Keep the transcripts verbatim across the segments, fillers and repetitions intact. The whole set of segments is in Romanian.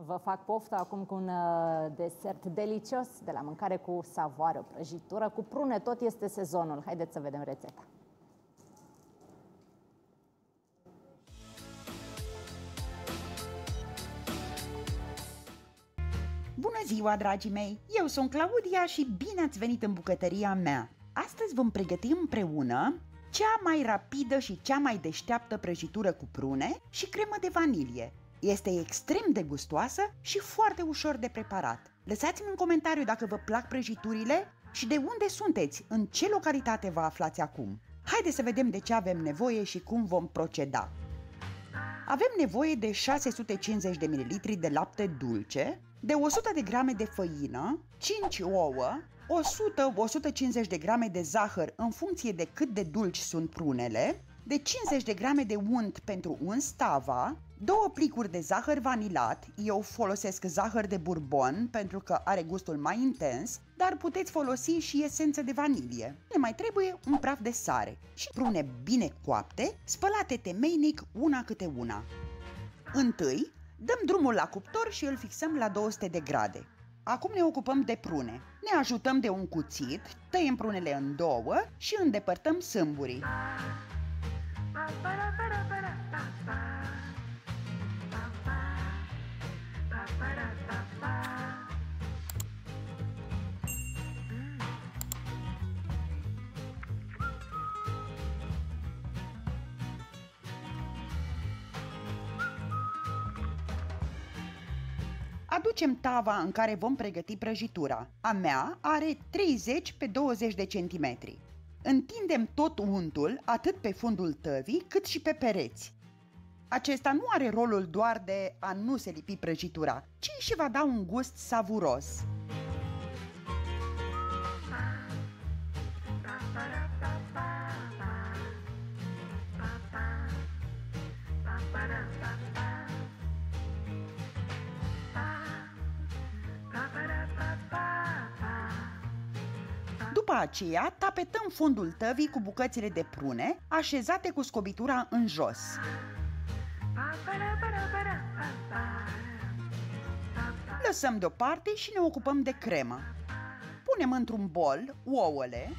Vă fac poftă acum cu un uh, desert delicios de la mâncare cu savoare, o prăjitură cu prune, tot este sezonul. Haideți să vedem rețeta. Bună ziua, dragii mei! Eu sunt Claudia și bine ați venit în bucătăria mea! Astăzi vom pregăti împreună cea mai rapidă și cea mai deșteaptă prăjitură cu prune și cremă de vanilie. Este extrem de gustoasă și foarte ușor de preparat. Lăsați-mi în comentariu dacă vă plac prăjiturile și de unde sunteți, în ce localitate vă aflați acum. Haideți să vedem de ce avem nevoie și cum vom proceda. Avem nevoie de șase sute cincizeci de mililitri de lapte dulce, de o sută de grame de făină, cinci ouă, o sută la o sută cincizeci de grame de zahăr în funcție de cât de dulci sunt prunele, de cincizeci de grame de unt pentru uns tava, două plicuri de zahăr vanilat, eu folosesc zahăr de bourbon pentru că are gustul mai intens, dar puteți folosi și esență de vanilie. Ne mai trebuie un praf de sare și prune bine coapte, spălate temeinic una câte una. Întâi, dăm drumul la cuptor și îl fixăm la două sute de grade. Acum ne ocupăm de prune. Ne ajutăm de un cuțit, tăiem prunele în două și îndepărtăm sâmburii. Aducem tava în care vom pregăti prăjitura. A mea are treizeci pe douăzeci de centimetri. Întindem tot untul atât pe fundul tăvii cât și pe pereți. Acesta nu are rolul doar de a nu se lipi prăjitura, ci și va da un gust savuros. După aceea, tapetăm fundul tăvii cu bucățile de prune, așezate cu scobitura în jos. Lăsăm deoparte și ne ocupăm de cremă. Punem într-un bol ouăle,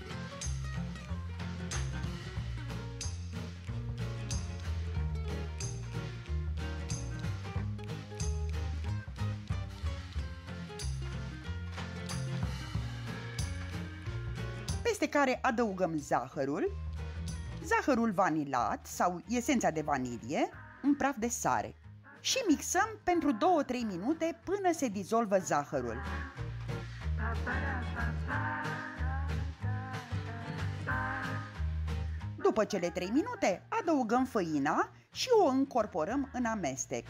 peste care adăugăm zahărul, zahărul vanilat sau esența de vanilie, un praf de sare și mixăm pentru două trei minute până se dizolvă zahărul. După cele trei minute, adăugăm făina și o încorporăm în amestec.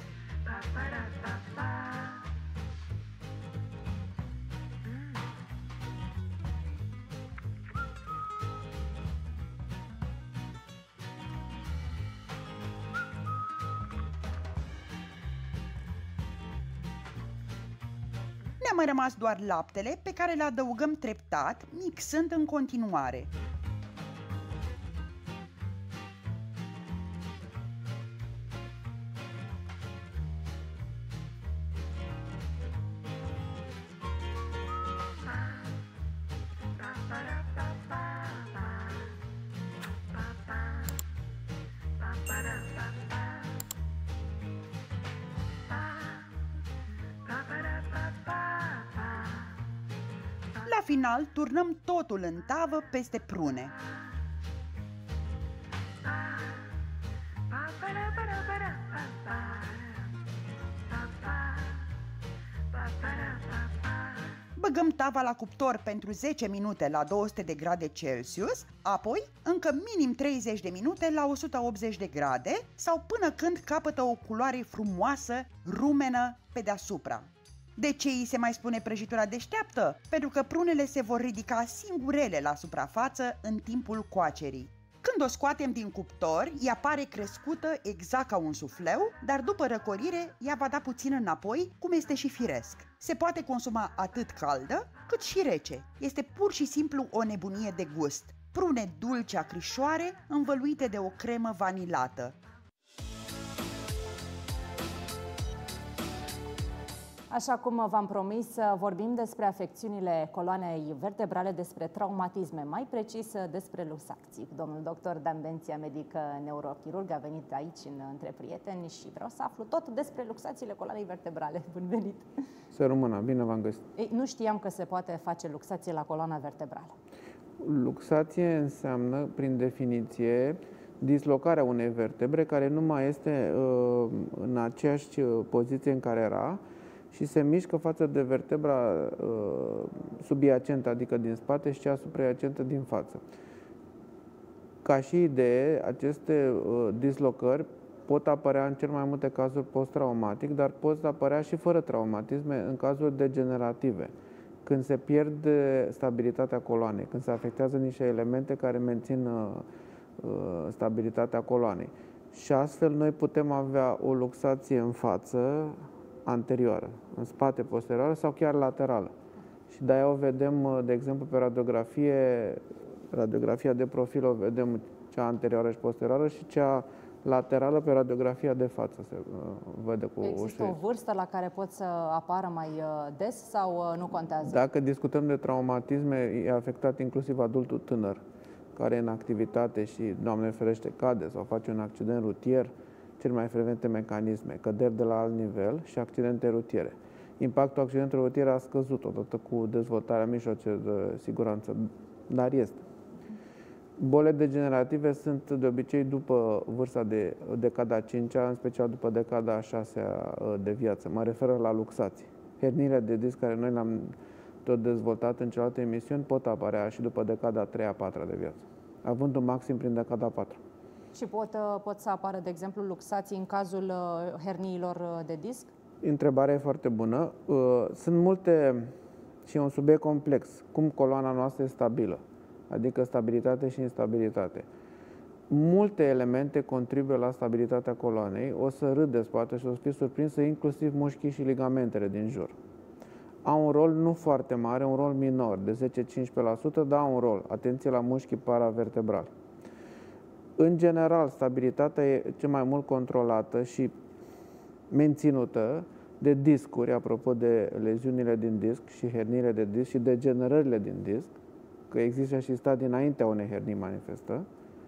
Ne-a mai rămas doar laptele, pe care le adăugăm treptat, mixând în continuare. La final, turnăm totul în tavă peste prune. Băgăm tava la cuptor pentru zece minute la două sute de grade Celsius, apoi încă minim treizeci de minute la o sută optzeci de grade sau până când capătă o culoare frumoasă, rumenă pe deasupra. De ce îi se mai spune prăjitura deșteaptă? Pentru că prunele se vor ridica singurele la suprafață în timpul coacerii. Când o scoatem din cuptor, ea pare crescută exact ca un sufleu, dar după răcorire ea va da puțin înapoi, cum este și firesc. Se poate consuma atât caldă, cât și rece. Este pur și simplu o nebunie de gust. Prune dulci acrișoare, învăluite de o cremă vanilată. Așa cum v-am promis, vorbim despre afecțiunile coloanei vertebrale, despre traumatisme, mai precis despre luxacții. Domnul doctor Dan Benția, medic neurochirurg, a venit aici în Între Prieteni și vreau să aflu tot despre luxațiile coloanei vertebrale. Bun venit! Să rămână, bine v-am găsit! Ei, nu știam că se poate face luxație la coloana vertebrală. Luxație înseamnă, prin definiție, dislocarea unei vertebre care nu mai este uh, în aceeași poziție în care era și se mișcă față de vertebra uh, subiacentă, adică din spate, și cea supraiacentă din față. Ca și idee, aceste uh, dislocări pot apărea în cel mai multe cazuri post-traumatic, dar pot apărea și fără traumatisme în cazuri degenerative, când se pierde stabilitatea coloanei, când se afectează niște elemente care mențin uh, stabilitatea coloanei. Și astfel noi putem avea o luxație în față anterioară, în spate posterioară sau chiar laterală. Și de-aia o vedem, de exemplu, pe radiografie, radiografia de profil o vedem cea anterioară și posterioară și cea laterală pe radiografia de față se vede cu Există ușurință. o vârstă la care pot să apară mai des sau nu contează? Dacă discutăm de traumatisme, e afectat inclusiv adultul tânăr, care e în activitate și, Doamne ferește, cade sau face un accident rutier, cel mai frecvente mecanisme, căderi de la alt nivel și accidente rutiere. Impactul accidentului rutier a scăzut odată cu dezvoltarea mijloacelor de siguranță, dar este. Bolile degenerative sunt de obicei după vârsta de decada a cincea, în special după decada a șasea de viață. Mă refer la luxații. Herniile de disc care noi le-am tot dezvoltat în celelalte emisiuni pot apărea și după decada a treia, a patra de viață, având un maxim prin decada a patra. Și pot, pot să apară, de exemplu, luxații în cazul herniilor de disc? Întrebarea e foarte bună. Sunt multe și e un subiect complex. Cum coloana noastră e stabilă, adică stabilitate și instabilitate. Multe elemente contribuie la stabilitatea coloanei. O să râdeți poate și o să fiți surprinsă, inclusiv mușchii și ligamentele din jur. Au un rol nu foarte mare, un rol minor, de zece-cincisprezece la sută, dar au un rol. Atenție la mușchii paravertebrali. În general, stabilitatea e cel mai mult controlată și menținută de discuri, apropo de leziunile din disc și herniile de disc și degenerările din disc, că există și stadii înaintea unei hernii manifestă.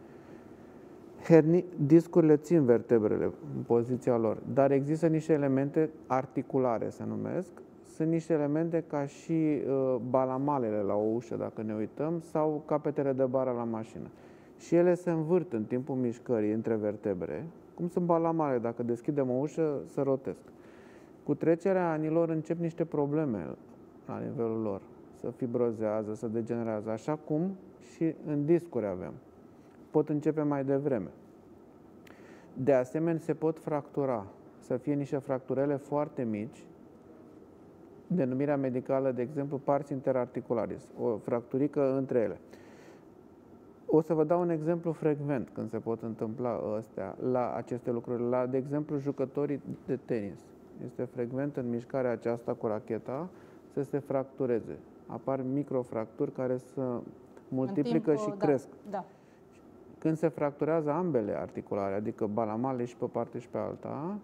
Herni, discurile țin vertebrele în poziția lor, dar există niște elemente articulare, se numesc. Sunt niște elemente ca și uh, balamalele la o ușă, dacă ne uităm, sau capetele de bară la mașină. Și ele se învârt în timpul mișcării între vertebre, cum sunt balamale, dacă deschidem o ușă, se rotesc. Cu trecerea anilor încep niște probleme la nivelul lor. Se fibrozează, se degenerează, așa cum și în discuri avem. Pot începe mai devreme. De asemenea, se pot fractura, să fie niște fracturele foarte mici, denumirea medicală, de exemplu, pars interarticularis, o fracturică între ele. O să vă dau un exemplu frecvent când se pot întâmpla astea, la aceste lucruri. La, de exemplu, jucătorii de tenis. Este frecvent în mișcarea aceasta cu racheta să se fractureze. Apar microfracturi care se multiplică timp, și da, cresc. Da. Când se fracturează ambele articulare, adică balamale și pe o parte și pe alta,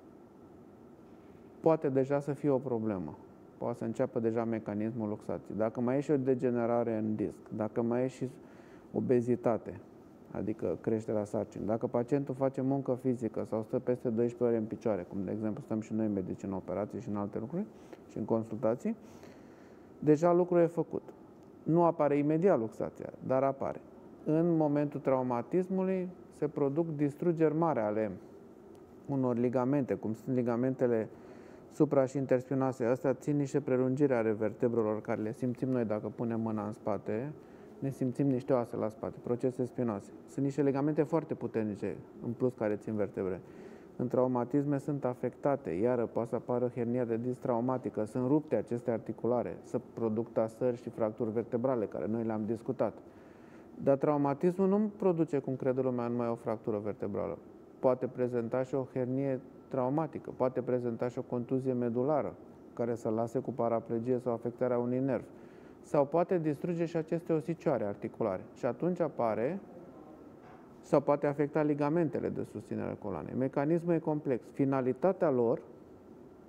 poate deja să fie o problemă. Poate să înceapă deja mecanismul luxației. Dacă mai e și o degenerare în disc, dacă mai e și obezitate, adică creșterea sarcinii, dacă pacientul face muncă fizică sau stă peste doisprezece ore în picioare, cum de exemplu stăm și noi medici în operații și în alte lucruri și în consultații, deja lucrul e făcut. Nu apare imediat luxația, dar apare. În momentul traumatismului se produc distrugeri mari ale unor ligamente, cum sunt ligamentele supra- și interspinoase. Astea țin niște prelungiri ale vertebrelor care le simțim noi dacă punem mâna în spate, ne simțim niște oase la spate, procese spinoase. Sunt niște ligamente foarte puternice, în plus, care țin vertebre. În traumatisme sunt afectate, iară poate să apară hernia de disc traumatică, sunt rupte aceste articulare, să produc tasări și fracturi vertebrale, care noi le-am discutat. Dar traumatismul nu produce, cum crede lumea, numai o fractură vertebrală. Poate prezenta și o hernie traumatică, poate prezenta și o contuzie medulară, care să lase cu paraplegie sau afectarea unui nerv. Sau poate distruge și aceste osicioare articulare. Și atunci apare, sau poate afecta ligamentele de susținere coloanei. Mecanismul e complex. Finalitatea lor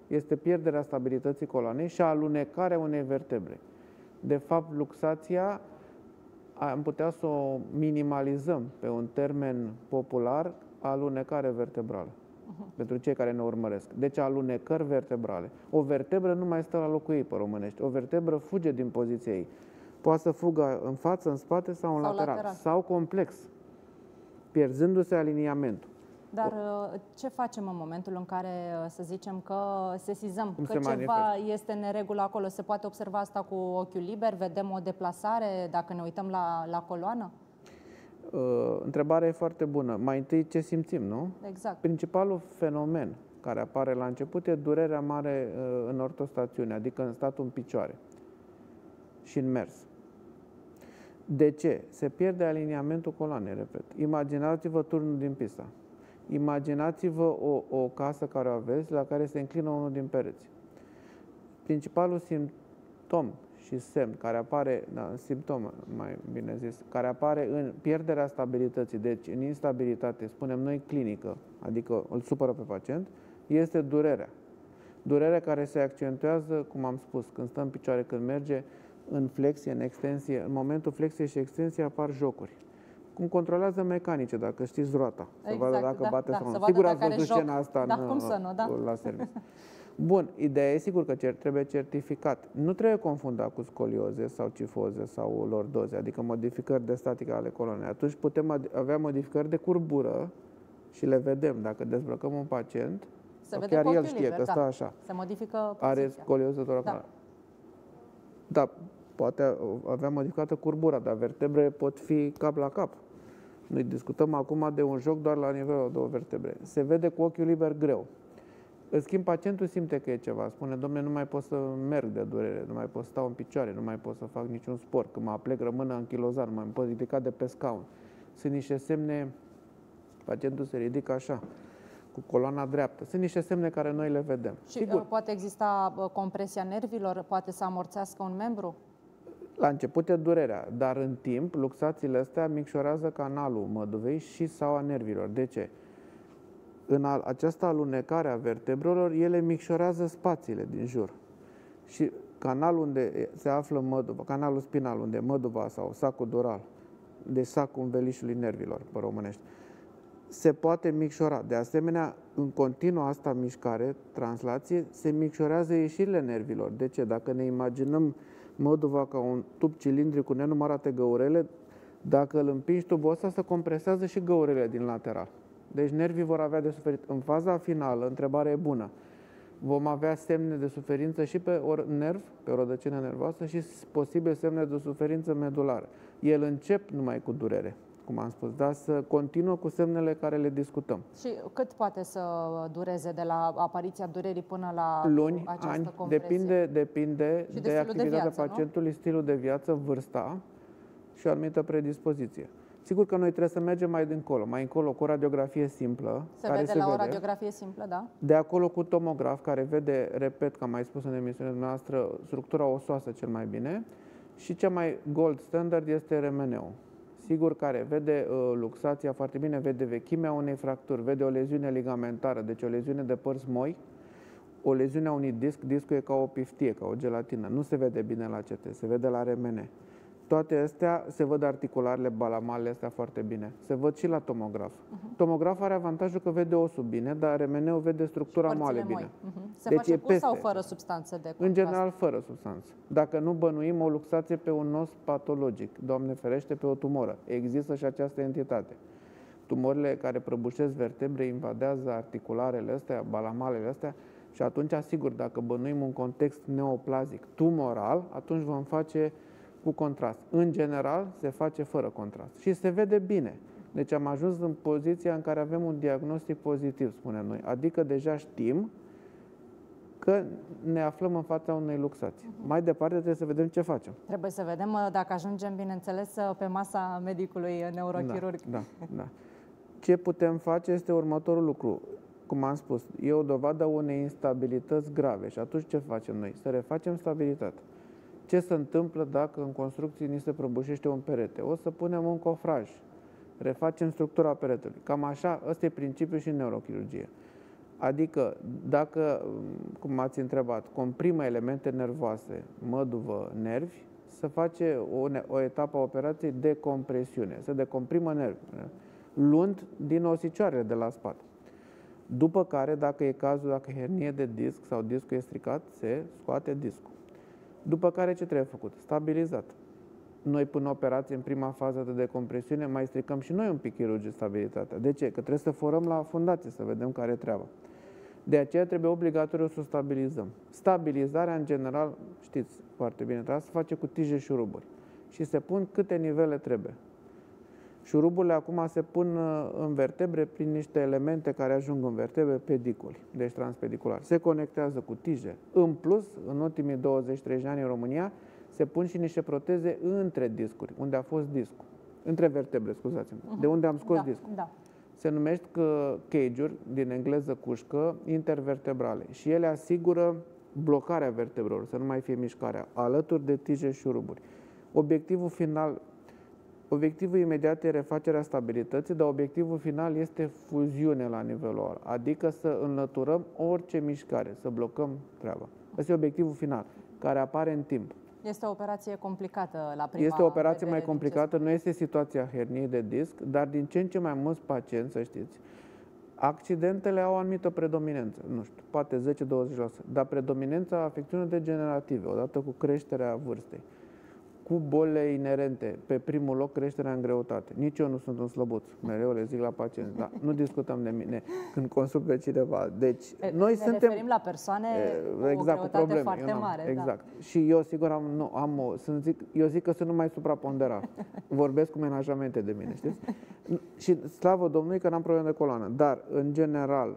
este pierderea stabilității coloanei și alunecarea unei vertebre. De fapt, luxația am putea să o minimalizăm pe un termen popular, alunecare vertebrală, uh-huh. pentru cei care ne urmăresc. Deci alunecări vertebrale. O vertebră nu mai stă la locul ei pe românești. O vertebră fuge din poziția ei. Poate să fugă în față, în spate sau în sau lateral. lateral. Sau complex, pierzându-se aliniamentul. Dar ce facem în momentul în care, să zicem, că sesizăm Cum că se ceva manifestă? este în neregulă acolo? Se poate observa asta cu ochiul liber? Vedem o deplasare dacă ne uităm la, la coloană? Uh, întrebarea e foarte bună. Mai întâi ce simțim, nu? Exact. Principalul fenomen care apare la început e durerea mare uh, în ortostațiune, adică în statul în picioare și în mers. De ce? Se pierde aliniamentul coloanei, repet. Imaginați-vă turnul din Pisa. Imaginați-vă o, o casă care o aveți, la care se înclină unul din pereți. Principalul simptom și semn care apare, da, simptom mai bine zis, care apare în pierderea stabilității, deci în instabilitate, spunem noi clinică, adică îl supără pe pacient, este durerea. Durerea care se accentuează, cum am spus, când stă în picioare, când merge în flexie, în extensie. În momentul flexiei și extensie apar jocuri. Cum controlează mecanice, dacă știți roata, Exact, să vadă dacă da, bate da, sau nu. vadă Sigur dacă ați are văzut joc. scena asta Da, în, cum să nu, da. la serviciu. Bun, ideea e sigur că cer, trebuie certificat. Nu trebuie confundat cu scolioze sau cifoze sau lordoze, adică modificări de statică ale coloanei. Atunci putem avea modificări de curbură și le vedem. Dacă dezbrăcăm un pacient, se vede chiar cu el ochiul știe liber, că da. stă așa. Se modifică Are poziția. scolioză toracală. Da. Da, poate avea modificată curbura, dar vertebre pot fi cap la cap. Noi discutăm acum de un joc doar la nivelul a două vertebre. Se vede cu ochiul liber greu. În schimb, pacientul simte că e ceva. Spune, domnule, nu mai pot să merg de durere, nu mai pot să stau în picioare, nu mai pot să fac niciun sport. Când mă aplec, rămân anchilozat, nu mai pot ridica de pe scaun. Sunt niște semne, pacientul se ridică așa, cu coloana dreaptă. Sunt niște semne care noi le vedem. Și Sigur, poate exista compresia nervilor, poate să amorțească un membru? la început e durerea, dar în timp, luxațiile astea micșorează canalul măduvei și sau a nervilor. De ce? În această alunecare a vertebrelor, ele micșorează spațiile din jur. Și canalul unde se află măduva, canalul spinal, unde măduva sau sacul dural, deci sacul învelișului nervilor, pe românești, se poate micșora. De asemenea, în continuă asta mișcare, translație, se micșorează ieșirile nervilor. De ce? Dacă ne imaginăm măduva ca un tub cilindric cu nenumărate găurele, dacă îl împingi tubul ăsta, se compresează și găurele din lateral. Deci nervii vor avea de suferit. În faza finală, întrebarea e bună. Vom avea semne de suferință și pe nerv, pe o rădăcină nervoasă și posibil semne de suferință medulară. El încep numai cu durere, cum am spus, dar să continuă cu semnele care le discutăm. Și cât poate să dureze de la apariția durerii până la luni, această ani, compresie? depinde, depinde de, de, de activitatea viață, pacientului, nu? Stilul de viață, vârsta și o anumită predispoziție. Sigur că noi trebuie să mergem mai dincolo, mai încolo cu o radiografie simplă. Se care vede se la vede, o radiografie simplă, da? De acolo cu tomograf, care vede, repet, că am mai spus în emisiunea noastră, structura osoasă cel mai bine. Și cea mai gold standard este R M N-ul. Sigur, care vede uh, luxația foarte bine, vede vechimea unei fracturi, vede o leziune ligamentară, deci o leziune de părți moi, o leziune a unui disc, discul e ca o piftie, ca o gelatină. Nu se vede bine la C T, se vede la R M N. Toate astea se văd articularele, balamalele astea foarte bine. Se văd și la tomograf. Uh-huh. Tomograf are avantajul că vede osul bine, dar R M N-ul vede structura moale bine. Uh-huh. Se deci face e cu peste. sau fără substanțe de contrast? În general, fără substanță. Dacă nu bănuim o luxație pe un os patologic, Doamne ferește, pe o tumoră. Există și această entitate. Tumorile care prăbușesc vertebre invadează articularele astea, balamalele astea și atunci, asigur, dacă bănuim un context neoplazic tumoral, atunci vom face cu contrast. În general, se face fără contrast și se vede bine. Deci am ajuns în poziția în care avem un diagnostic pozitiv, spunem noi. Adică deja știm că ne aflăm în fața unei luxații. Uh-huh. Mai departe trebuie să vedem ce facem. Trebuie să vedem dacă ajungem, bineînțeles, pe masa medicului neurochirurg. Da, da, da. Ce putem face este următorul lucru. Cum am spus, e o dovadă unei instabilități grave și atunci ce facem noi? Să refacem stabilitatea. Ce se întâmplă dacă în construcții ni se prăbușește un perete? O să punem un cofraj, refacem structura peretelui. Cam așa, ăsta e principiul și în neurochirurgie. Adică, dacă, cum m-ați întrebat, comprimă elemente nervoase, măduvă, nervi, să face o, o etapă a operației de compresiune, să decomprimă nervi, luând din osicioarele de la spate. După care, dacă e cazul, dacă hernie de disc sau discul e stricat, se scoate discul. După care, ce trebuie făcut? Stabilizat. Noi, până operație, în prima fază de decompresiune, mai stricăm și noi un pic chirurgic stabilitatea. De ce? Că trebuie să forăm la fundație, să vedem care e treaba. De aceea trebuie obligatoriu să o stabilizăm. Stabilizarea, în general, știți foarte bine, trebuie să face cu tije șuruburi. Și se pun câte nivele trebuie. Șuruburile acum se pun în vertebre prin niște elemente care ajung în vertebre, pediculi, deci transpediculari. Se conectează cu tije. În plus, în ultimii douăzeci treizeci de ani în România, se pun și niște proteze între discuri, unde a fost discul. Între vertebre, scuzați-mă, uh-huh. de unde am scos da, discul. Da. Se numesc cage-uri, din engleză cușcă, intervertebrale. Și ele asigură blocarea vertebrelor, să nu mai fie mișcarea, alături de tije și șuruburi. Obiectivul final, obiectivul imediat e refacerea stabilității, dar obiectivul final este fuziune la nivelul lor, adică să înlăturăm orice mișcare, să blocăm treaba. Ăsta e obiectivul final, care apare în timp. Este o operație complicată la prima Este o operație mai vedere, complicată, nu este situația herniei de disc, dar din ce în ce mai mulți pacienți, să știți, accidentele au o anumită predominanță, nu știu, poate zece douăzeci la sută, dar predominanța afecțiunilor degenerative, odată cu creșterea vârstei, cu bolile inerente, pe primul loc creșterea în greutate. Nici eu nu sunt un slăbuț, mereu le zic la pacienți, dar nu discutăm de mine când consult pe cineva. Deci, e, noi ne suntem... referim la persoane cu exact, o greutate probleme, foarte eu mare. Exact. Da. Și eu, sigur, am, nu, am o, sunt zic, eu zic că sunt numai supraponderat. Vorbesc cu menajamente de mine, știți? Și slavă Domnului că n-am probleme de coloană. Dar, în general,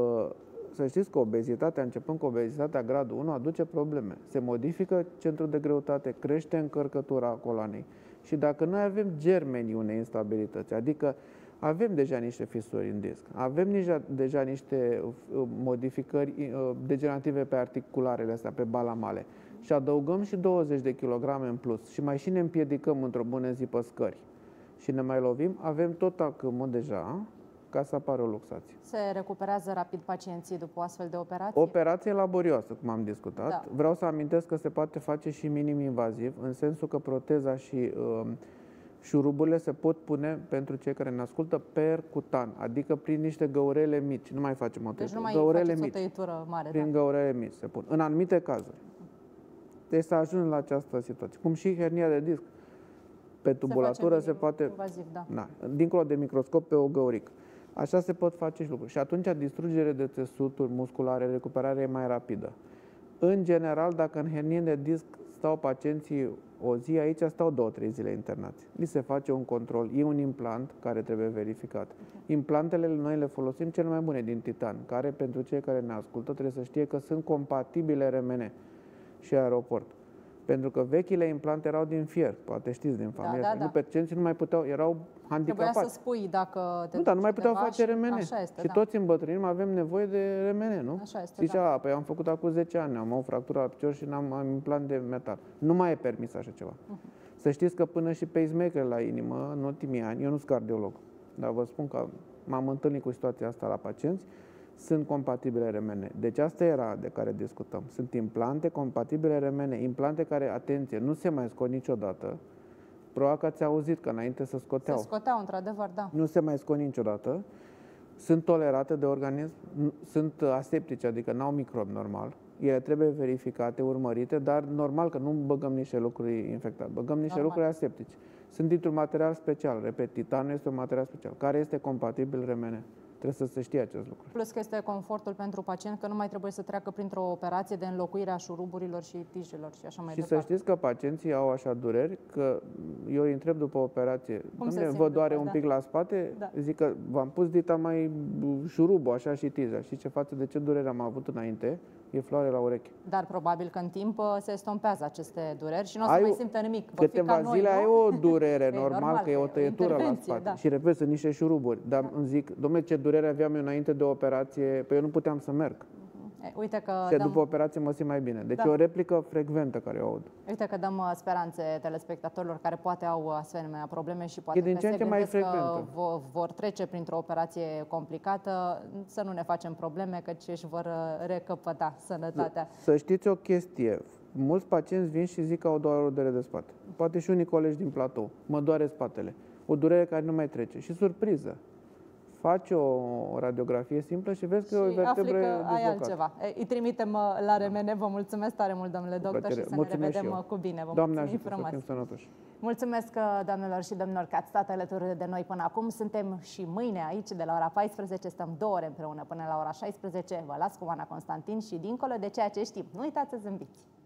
să știți că obezitatea, începând cu obezitatea gradul unu, aduce probleme. Se modifică centrul de greutate, crește încărcătura coloanei. Și dacă noi avem germenii unei instabilități, adică avem deja niște fisuri în disc, avem deja, deja niște modificări degenerative pe articularele astea, pe balamale, și adăugăm și douăzeci de kilograme în plus și mai și ne împiedicăm într-o bună zi pe scări și ne mai lovim, avem tot acâmul deja ca să apară o luxație. Se recuperează rapid pacienții după o astfel de operație? Operație laborioasă, cum am discutat. Da. Vreau să amintesc că se poate face și minim-invaziv, în sensul că proteza și uh, șuruburile se pot pune, pentru cei care ne ascultă, percutan, adică prin niște găurele mici. Nu mai facem o tăietură. Deci nu mai găurele faceți mici. o tăietură mare. Prin da. găurele mici se pun. În anumite cazuri. Deci să ajungem la această situație. Cum și hernia de disc. Pe tubulatură se, se poate... Invaziv, da. Na, dincolo de microscop, pe o găurică. Așa se pot face și lucruri. Și atunci distrugere de țesuturi musculare, recuperarea e mai rapidă. În general, dacă în hernie de disc stau pacienții o zi, aici stau două, trei zile internați. Li se face un control. E un implant care trebuie verificat. Implantele noi le folosim cele mai bune din titan, care pentru cei care ne ascultă trebuie să știe că sunt compatibile R M N și aeroport. Pentru că vechile implante erau din fier, poate știți din familie. Da, da, da. Nu, pacienții nu mai puteau, erau handicapați. Trebuia să spui dacă te Nu, dar nu mai puteau face R M N. Așa este, și da. Toți îmbătrânim avem nevoie de R M N, nu? Așa este, Zicea, da. Păi am făcut acum zece ani, am o fractură la picior și n-am am implant de metal. Nu mai e permis așa ceva. Uh-huh. Să știți că până și pacemaker la inimă, în ultimii ani, eu nu sunt cardiolog, dar vă spun că m-am întâlnit cu situația asta la pacienți, sunt compatibile R M N. Deci asta era de care discutăm. Sunt implante compatibile R M N. Implante care, atenție, nu se mai scot niciodată. Probabil că ați auzit că înainte se scoteau. Se scoteau, într-adevăr, da. Nu se mai scot niciodată. Sunt tolerate de organism, sunt aseptice, adică n-au microb normal. Ele trebuie verificate, urmărite, dar normal că nu băgăm niște lucruri infectate. Băgăm niște normal. lucruri aseptice. Sunt dintr-un material special. Repet, titanul este un material special. Care este compatibil R M N? Trebuie să se știe acest lucru. Plus că este confortul pentru pacient că nu mai trebuie să treacă printr-o operație de înlocuire a șuruburilor și tijelor și așa mai și departe. Și să știți că pacienții au așa dureri, că eu îi întreb după operație, Dom'le, vă doare după, un pic da. la spate? Da. Zic că v-am pus dita mai șurubul, așa și tija. Și ce față de ce durere am avut înainte? E floare la ureche. Dar probabil că în timp se estompează aceste dureri și nu o să mai simtă nimic. Vor câteva fi ca zile noi, ai nu? o durere, e normal, normal că e o tăietură la spate. Da. Și repet, sunt niște șuruburi. Dar da. îmi zic, dom'le, ce durere aveam eu înainte de operație? Păi eu nu puteam să merg. E, uite că și dăm... după operație mă simt mai bine. Deci Da. e o replică frecventă care o aud. Uite că dăm uh, speranțe telespectatorilor care poate au asemenea probleme și poate E din că ce în se ce mai gândesc că frecventă. vo- vor trece printr-o operație complicată, să nu ne facem probleme, căci își vor uh, recăpăta sănătatea. Să știți o chestie. Mulți pacienți vin și zic că au doar o durere de spate. Poate și unii colegi din platou. Mă doare spatele. O durere care nu mai trece. Și surpriză. Faci o radiografie simplă și vezi că e o Și afli vertebră că ai dislocată. altceva. E, Îi trimitem uh, la remene. Vă mulțumesc tare mult, domnule doctor, plăcere. și să Mulțumesc ne și revedem eu. uh, cu bine. Vă Doamne mulțumim ajută să frumos. fim sănătoși. Mulțumesc, doamnelor și domnilor, că ați stat alături de noi până acum. Suntem și mâine aici de la ora paisprezece, stăm două ore împreună până la ora șaisprezece. Vă las cu Oana Constantin și dincolo de ceea ce știm. Nu uitați să zâmbiți!